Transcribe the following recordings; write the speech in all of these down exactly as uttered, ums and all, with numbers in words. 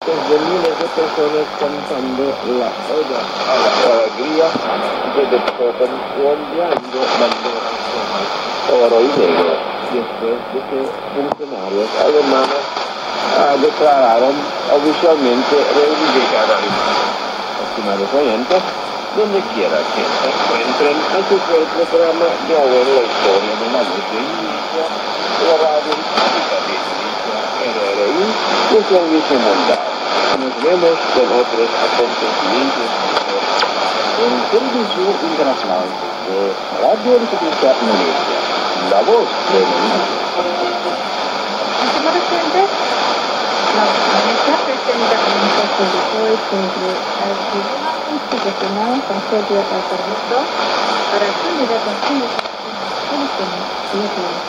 cientos de miles de personas cantando la oda a la alegría de Beethoven y ondeando banderas rojas, oro y negro, después de que funcionarios alemanes uh, declararon oficialmente reivindicada. Estimados oyentes, donde quiera que se encuentren, así fue el programa de hoy en la historia de la luz de Inicia, la radio histórica de Inicia, R R I, y el servicio mundial. Nos vemos con otros acontecimientos en servicio internacional de Radio Republika Indonesia, la voz de Indonesia. Estimados oyentes, la Indonesia presenta un proyecto sobre el Tribunal Constitucional Concedir el permiso para candidatos a las elecciones electorales.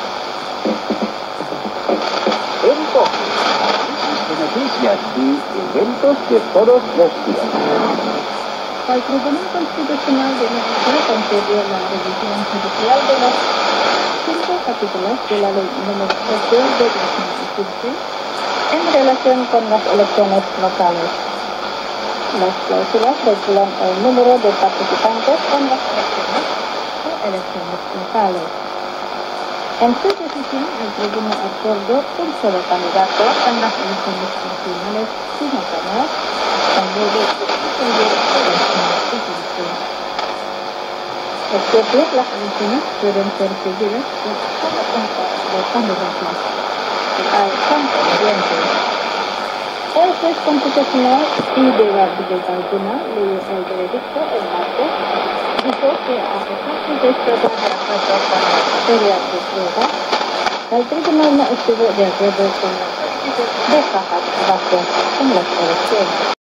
En Tokio, análisis de noticias y eventos de todos los días. El Tribunal Constitucional de Indonesia concedió la revisión judicial de los cinco capítulos de la Ley número trece de dos mil quince en relación con las elecciones locales. Las cláusulas regulan el número de participantes en las elecciones o elecciones locales. En su decisión, el tribunal acordó un solo candidato en las elecciones nacionales simultáneas en vez de distinguir elecciones diferentes. Es decir, las elecciones pueden ser seguidas por solo un par de candidatos que hay contendientes. El juez constitucional y de la Tribunal leyó el veredicto el martes. Dijo que a pesar de estar de acuerdo con la materia de prueba, el tribunal no estuvo de acuerdo con la de cajas bajas en las elecciones.